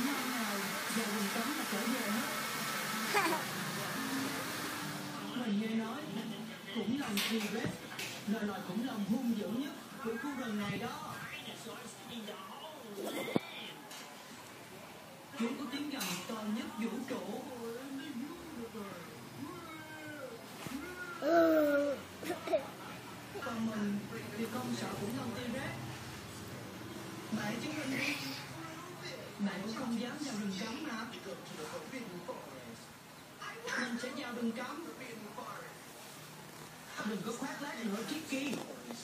hôm nào vào rừng cấm là trở về hết. Mình nghe nói khủng long T-Rex là loài khủng long hung dữ nhất của khu rừng này đó. Chúng có tiếng gầm to nhất vũ trụ. Còn mình thì không sợ khủng long T-Rex. Mẹ chứng minh đi. Mẹ cũng không dám vào rừng cấm mà. Mình sẽ vào rừng cấm. Đừng có khoác lác nữa, Tricky.